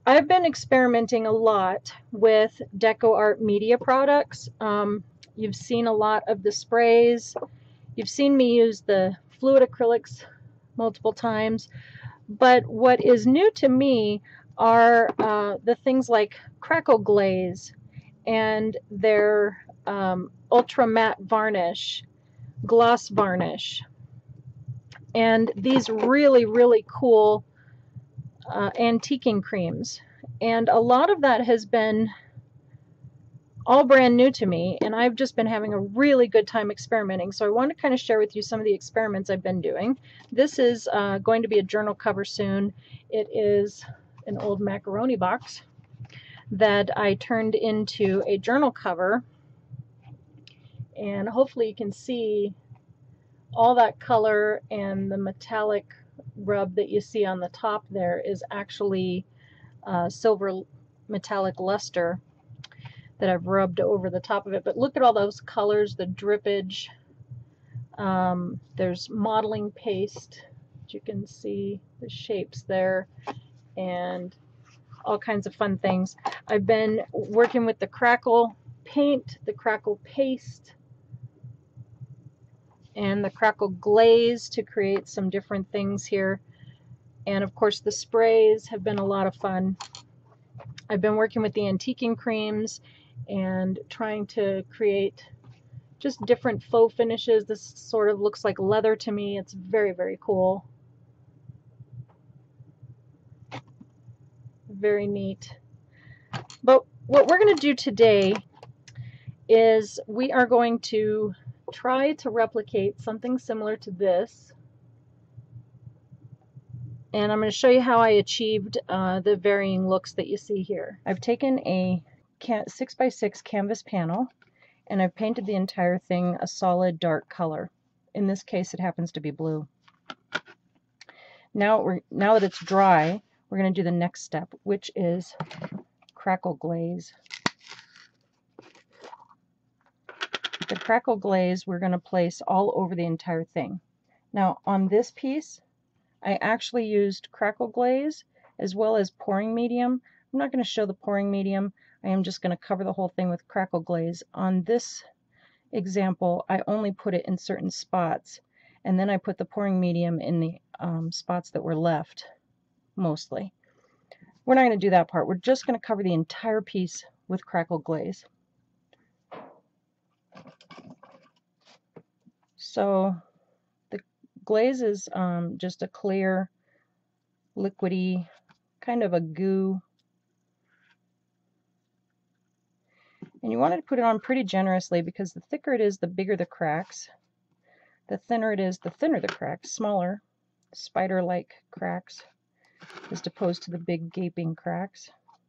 I've been experimenting a lot with Deco Art media products. You've seen a lot of the sprays. You've seen me use the fluid acrylics multiple times. But what is new to me are the things like Crackle Glaze and their ultra matte varnish, gloss varnish, and these really, really cool antiquing creams. And a lot of that has been all brand new to me, and I've just been having a really good time experimenting. So I want to kind of share with you some of the experiments I've been doing. This is going to be a journal cover soon. It is an old macaroni box that I turned into a journal cover, and hopefully you can see all that color, and the metallic rub that you see on the top there is actually silver metallic luster that I've rubbed over the top of it. But look at all those colors, the drippage. There's modeling paste, you can see the shapes there, and all kinds of fun things. I've been working with the Crackle paint, the Crackle paste, and the Crackle Glaze to create some different things here. And of course the sprays have been a lot of fun. I've been working with the antiquing creams and trying to create just different faux finishes. This sort of looks like leather to me. It's very, very cool. Very neat. But what we're going to do today is we are going to try to replicate something similar to this. And I'm going to show you how I achieved the varying looks that you see here. I've taken a 6x6 canvas panel and I've painted the entire thing a solid dark color. In this case it happens to be blue. Now that it's dry, we're going to do the next step, which is Crackle Glaze. The Crackle Glaze we're going to place all over the entire thing. Now on this piece I actually used Crackle Glaze as well as pouring medium. I'm not going to show the pouring medium. I am just going to cover the whole thing with Crackle Glaze. On this example, I only put it in certain spots, and then I put the pouring medium in the spots that were left, mostly. We're not going to do that part. We're just going to cover the entire piece with Crackle Glaze. So the glaze is just a clear, liquidy, kind of a goo. And you want to put it on pretty generously because the thicker it is, the bigger the cracks. The thinner it is, the thinner the cracks, smaller, spider-like cracks, as opposed to the big gaping cracks.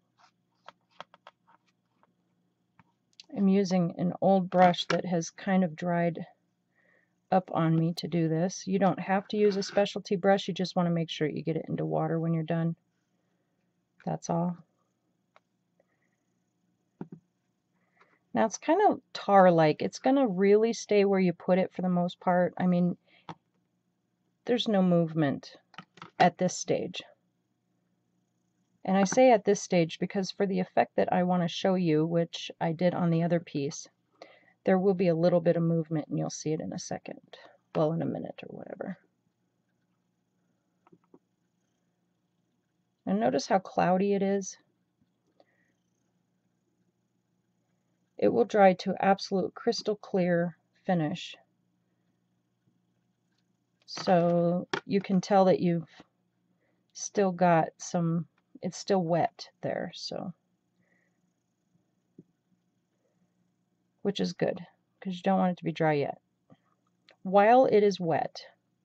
I'm using an old brush that has kind of dried up on me to do this. You don't have to use a specialty brush, you just want to make sure you get it into water when you're done. That's all. Now it's kind of tar-like. It's going to really stay where you put it for the most part. I mean, there's no movement at this stage. And I say at this stage because for the effect that I want to show you, which I did on the other piece, there will be a little bit of movement and you'll see it in a second. Well, in a minute or whatever. And notice how cloudy it is. It will dry to absolute crystal clear finish. So you can tell that you've still got some, it's still wet there, so, which is good because you don't want it to be dry yet. While it is wet,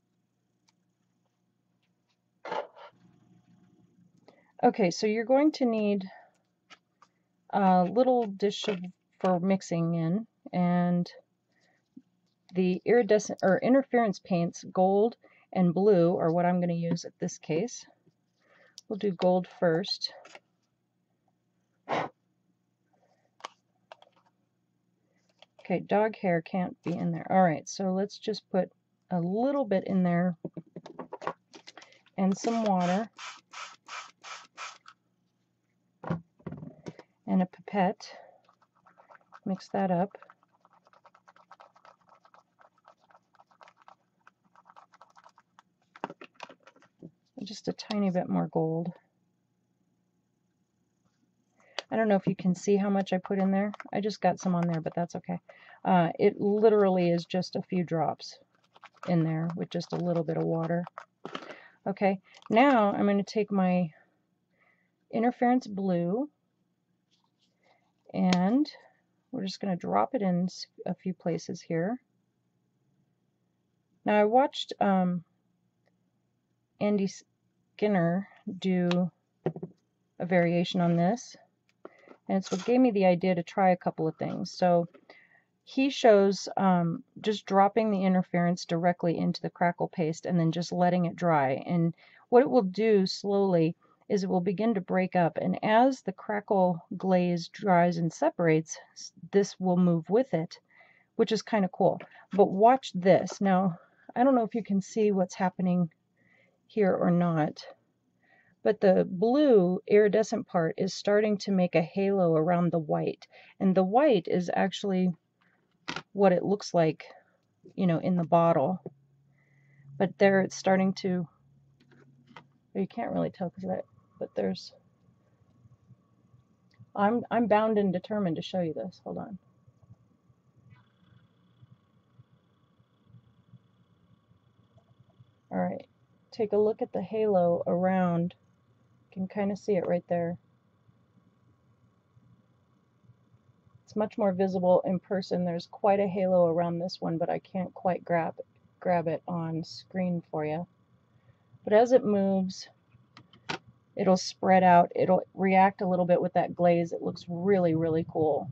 okay, so you're going to need a little dish for mixing in, and the iridescent or interference paints, gold and blue, are what I'm going to use at this case. We'll do gold first. Okay, dog hair can't be in there. Alright, so let's just put a little bit in there and some water. and a pipette. Mix that up. Just a tiny bit more gold. I don't know if you can see how much I put in there. I just got some on there, but that's okay. It literally is just a few drops in there with just a little bit of water. Okay, now I'm going to take my interference blue and we're just going to drop it in a few places here. Now I watched Andy Skinner do a variation on this, and it's what gave me the idea to try a couple of things. So he shows just dropping the interference directly into the crackle paste and then just letting it dry. And what it will do slowly is it will begin to break up. And as the crackle glaze dries and separates, this will move with it, which is kind of cool. But watch this. Now, I don't know if you can see what's happening here or not, but the blue iridescent part is starting to make a halo around the white. And the white is actually what it looks like, you know, in the bottle. But there it's starting to, you can't really tell because of that, but there's, I'm bound and determined to show you this. Hold on. All right, take a look at the halo around. You can kind of see it right there. It's much more visible in person. There's quite a halo around this one, but I can't quite grab it on screen for you. But as it moves, it'll spread out. It'll react a little bit with that glaze. It looks really, really cool.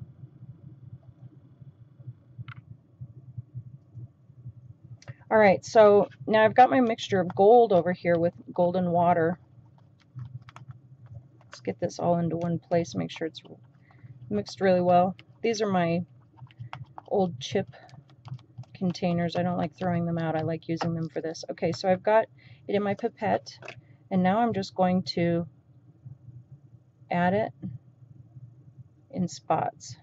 All right, so now I've got my mixture of gold over here with golden water. Let's get this all into one place, make sure it's mixed really well. These are my old chip containers. I don't like throwing them out. I like using them for this. Okay, so I've got it in my pipette, and now I'm just going to add it in spots.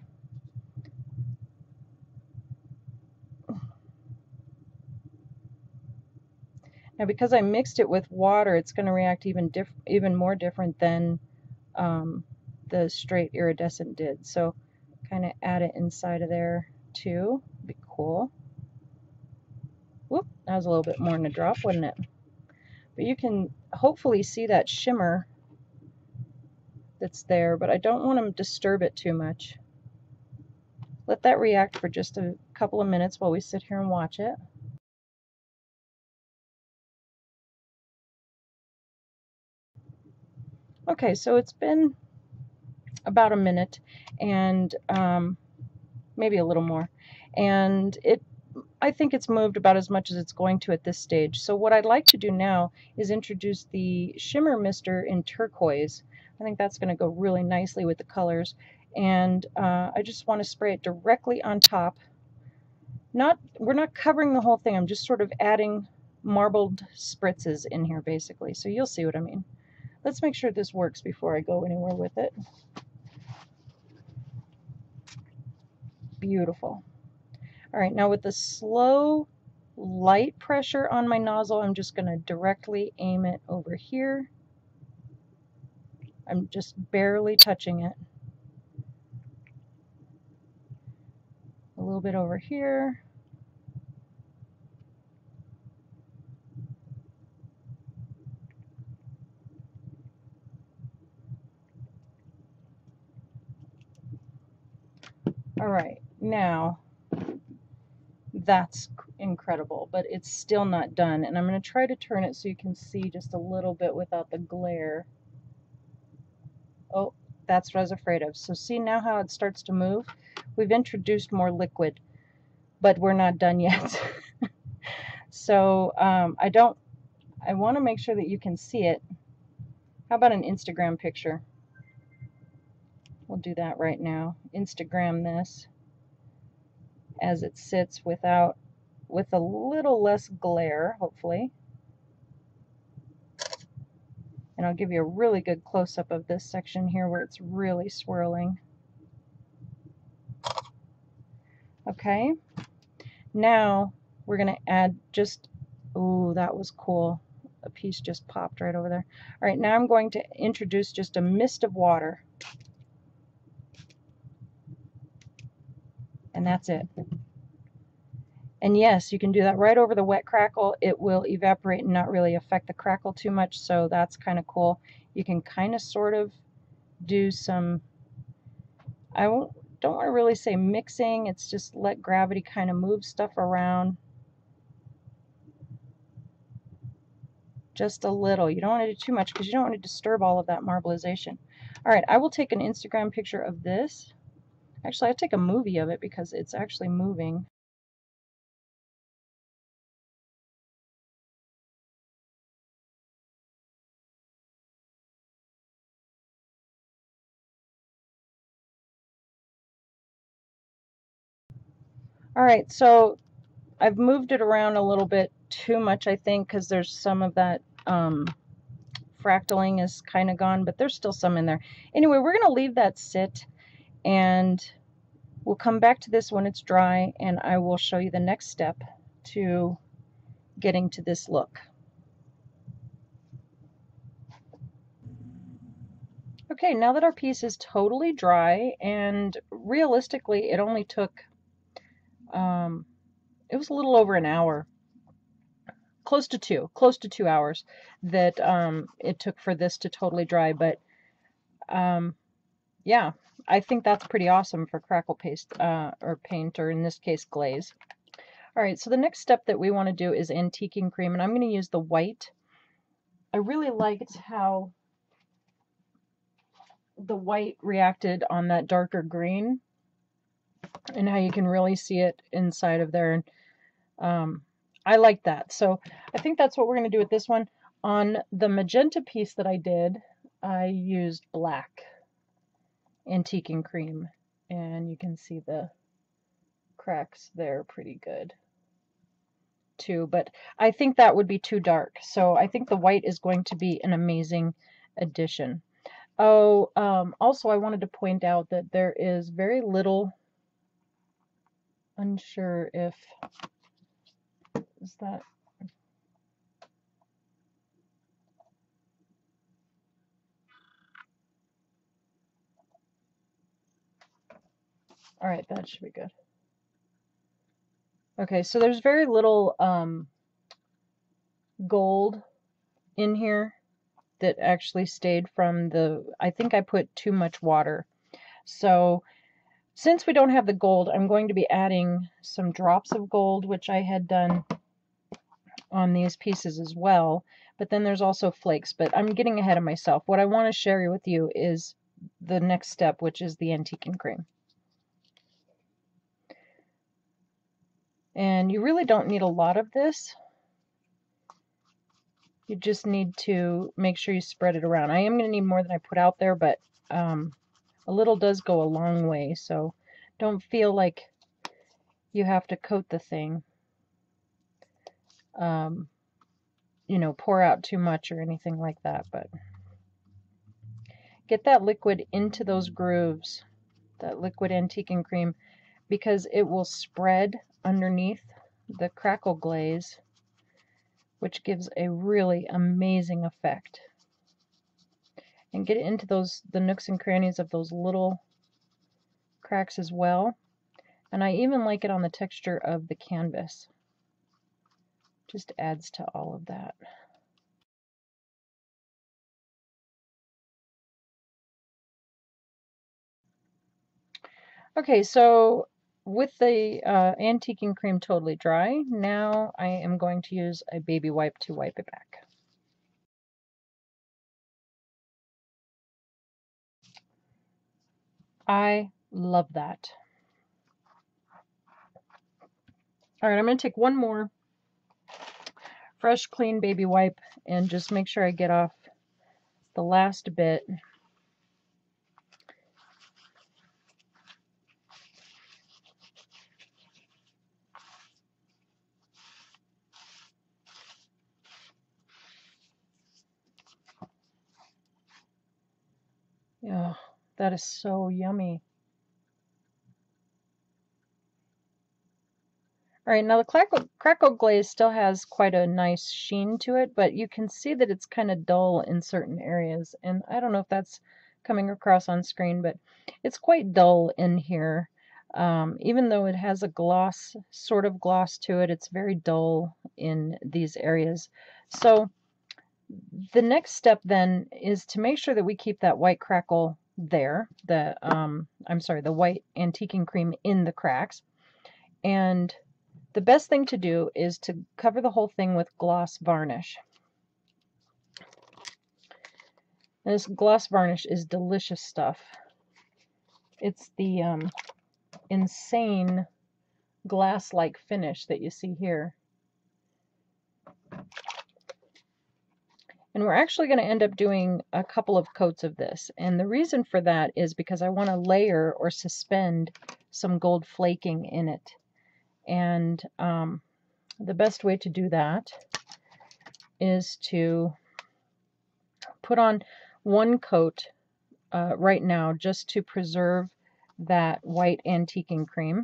Now, because I mixed it with water, it's going to react even more different than the straight iridescent did. So kind of add it inside of there too. Be cool. Whoop, that was a little bit more than a drop, wasn't it? But you can hopefully see that shimmer that's there, but I don't want to disturb it too much. Let that react for just a couple of minutes while we sit here and watch it. Okay, so it's been about a minute and maybe a little more, and I think it's moved about as much as it's going to at this stage. So what I'd like to do now is introduce the shimmer mister in turquoise. I think that's going to go really nicely with the colors, and I just want to spray it directly on top. We're not covering the whole thing. I'm just sort of adding marbled spritzes in here basically, so you'll see what I mean. Let's make sure this works before I go anywhere with it. Beautiful. All right, now with the slow, light pressure on my nozzle, I'm just going to directly aim it over here. I'm just barely touching it. A little bit over here. All right, now that's incredible, but it's still not done. And I'm going to try to turn it so you can see just a little bit without the glare. Oh, that's what I was afraid of. So see now how it starts to move? We've introduced more liquid, but we're not done yet. So I want to make sure that you can see it. How about an Instagram picture? We'll do that right now. Instagram this as it sits with a little less glare, hopefully. And I'll give you a really good close-up of this section here where it's really swirling. Okay, now we're going to add just, ooh, that was cool. A piece just popped right over there. All right, now I'm going to introduce just a mist of water. And that's it. And yes, you can do that right over the wet crackle. It will evaporate and not really affect the crackle too much, so that's kind of cool. You can kind of sort of do some, don't want to really say mixing, it's just let gravity kind of move stuff around. Just a little. You don't want to do too much because you don't want to disturb all of that marbleization. All right, I will take an Instagram picture of this. Actually, I'll take a movie of it because it's actually moving. All right, so I've moved it around a little bit too much, I think, because there's some of that fractaling is kind of gone, but there's still some in there. Anyway, we're going to leave that sit, and we'll come back to this when it's dry, and I will show you the next step to getting to this look. Okay, now that our piece is totally dry, and realistically it only took, it was a little over an hour, close to 2 hours that it took for this to totally dry, but yeah, I think that's pretty awesome for crackle paste or paint, or in this case glaze. All right, so the next step that we want to do is antiquing cream, and I'm going to use the white. I really liked how the white reacted on that darker green, and how you can really see it inside of there. I like that. So I think that's what we're going to do with this one. On the magenta piece that I did, I used black antiquing cream, and you can see the cracks there pretty good too, but I think that would be too dark, so I think the white is going to be an amazing addition. Oh, also I wanted to point out that there is very little, unsure if, is that, all right, that should be good. Okay, so there's very little gold in here that actually stayed from the, I think I put too much water. So since we don't have the gold, I'm going to be adding some drops of gold, which I had done on these pieces as well. But then there's also flakes, but I'm getting ahead of myself. What I want to share with you is the next step, which is the antiquing cream. And you really don't need a lot of this. You just need to make sure you spread it around. I am going to need more than I put out there, but a little does go a long way, so don't feel like you have to coat the thing. You know, pour out too much or anything like that, but get that liquid into those grooves, that liquid antiquing cream, because it will spread underneath the crackle glaze, which gives a really amazing effect. And get it into the nooks and crannies of those little cracks as well. And I even like it on the texture of the canvas. Just adds to all of that. Okay, so with the antiquing cream totally dry, now I am going to use a baby wipe to wipe it back. I love that. All right, I'm going to take one more fresh, clean baby wipe and just make sure I get off the last bit. Oh, that is so yummy. All right, now the Crackle Glaze still has quite a nice sheen to it, but you can see that it's kind of dull in certain areas. And I don't know if that's coming across on screen, but it's quite dull in here. Even though it has a gloss, sort of gloss to it, it's very dull in these areas. So the next step then is to make sure that we keep that white crackle there, the white antiquing cream in the cracks. And the best thing to do is to cover the whole thing with gloss varnish. And this gloss varnish is delicious stuff. It's the insane glass-like finish that you see here. And we're actually going to end up doing a couple of coats of this. And the reason for that is because I want to layer or suspend some gold flaking in it. And the best way to do that is to put on one coat right now just to preserve that white antiquing cream.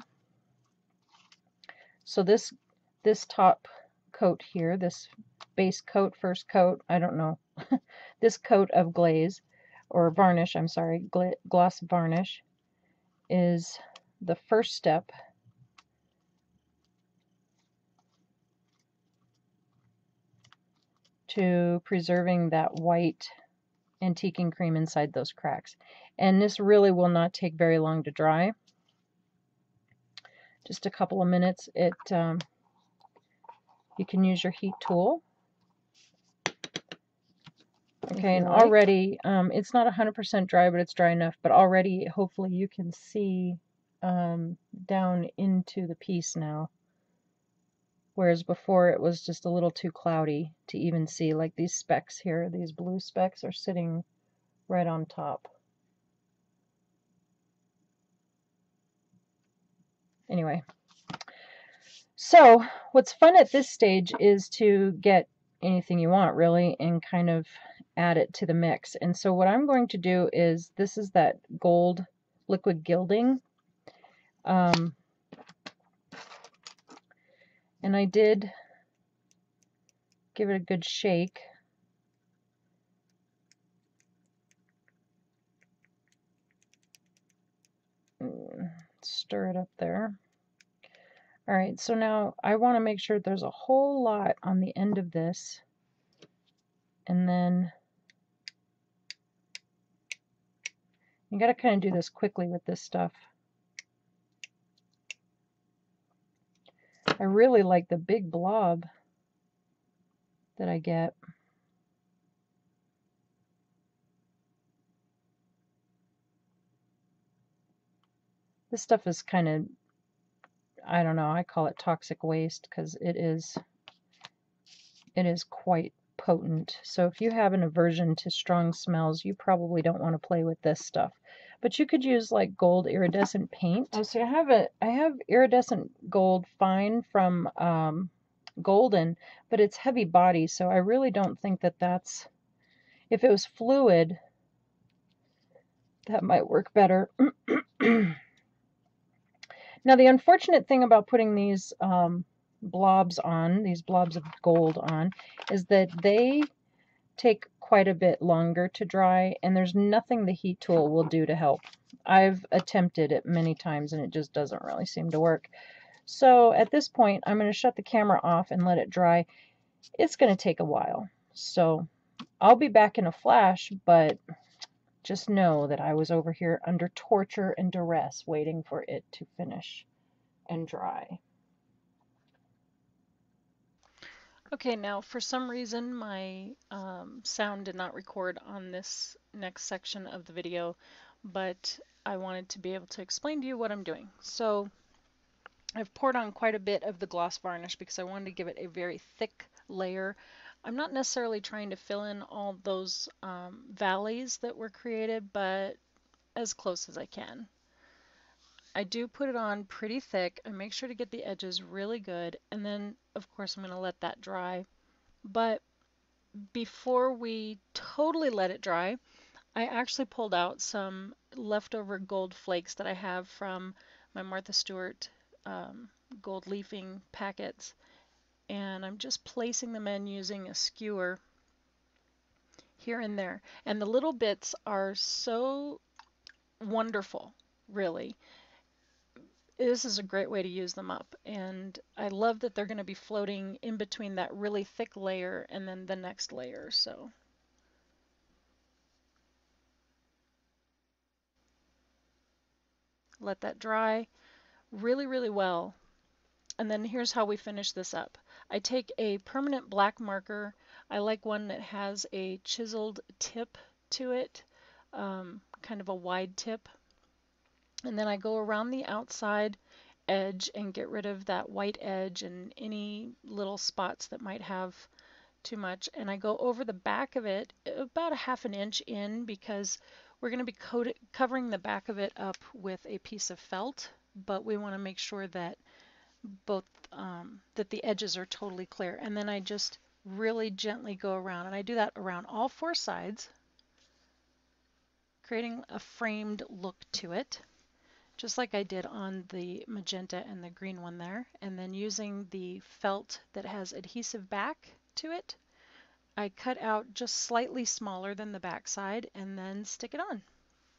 So this top coat here, this base coat, first coat, I don't know, this coat of glaze, or varnish, I'm sorry, gloss varnish, is the first step to preserving that white antiquing cream inside those cracks. And this really will not take very long to dry. Just a couple of minutes. You can use your heat tool. Okay, and already it's not 100% dry, but it's dry enough. But already, hopefully, you can see down into the piece now. Whereas before it was just a little too cloudy to even see. Like these specks here, these blue specks are sitting right on top. Anyway, so what's fun at this stage is to get anything you want really and kind of add it to the mix. And so what I'm going to do is, this is that gold liquid gilding. And I did give it a good shake. Stir it up there. All right, so now I want to make sure there's a whole lot on the end of this. And then you got to kind of do this quickly with this stuff. I really like the big blob that I get. This stuff is kind of, I don't know, I call it toxic waste because it is quite potent. So if you have an aversion to strong smells, you probably don't want to play with this stuff. But you could use like gold iridescent paint. Oh, so I have iridescent gold fine from Golden, but it's heavy body, so I really don't think that that's, if it was fluid, that might work better. Now the unfortunate thing about putting these blobs of gold on, is that they take quite a bit longer to dry, and there's nothing the heat tool will do to help. I've attempted it many times and it just doesn't really seem to work. So at this point, I'm going to shut the camera off and let it dry. It's going to take a while. So I'll be back in a flash, but just know that I was over here under torture and duress waiting for it to finish and dry. Okay, now for some reason my sound did not record on this next section of the video, but I wanted to be able to explain to you what I'm doing. So I've poured on quite a bit of the gloss varnish because I wanted to give it a very thick layer. I'm not necessarily trying to fill in all those valleys that were created, but as close as I can. I do put it on pretty thick and make sure to get the edges really good, and then of course I'm going to let that dry. But before we totally let it dry, I actually pulled out some leftover gold flakes that I have from my Martha Stewart gold leafing packets, and I'm just placing them in using a skewer here and there. And the little bits are so wonderful, really. This is a great way to use them up, and I love that they're going to be floating in between that really thick layer and then the next layer. So let that dry really, really well. And then here's how we finish this up. I take a permanent black marker. I like one that has a chiseled tip to it, kind of a wide tip. And then I go around the outside edge and get rid of that white edge and any little spots that might have too much. And I go over the back of it about a half an inch in, because we're going to be covering the back of it up with a piece of felt, but we want to make sure that that the edges are totally clear. And then I just really gently go around, and I do that around all four sides, creating a framed look to it, just like I did on the magenta and the green one there. And then using the felt that has adhesive back to it, I cut out just slightly smaller than the back side and then stick it on.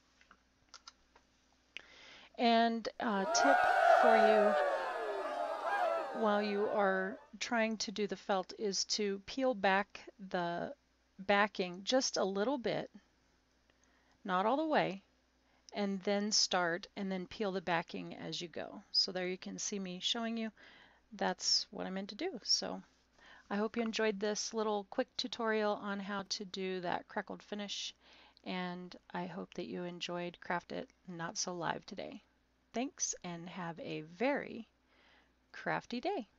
And a tip for you while you are trying to do the felt is to peel back the backing just a little bit, not all the way, and then start and then peel the backing as you go. So there you can see me showing you that's what I meant to do. So I hope you enjoyed this little quick tutorial on how to do that crackled finish, and I hope that you enjoyed Craft It Not So Live today. Thanks, and have a very crafty day.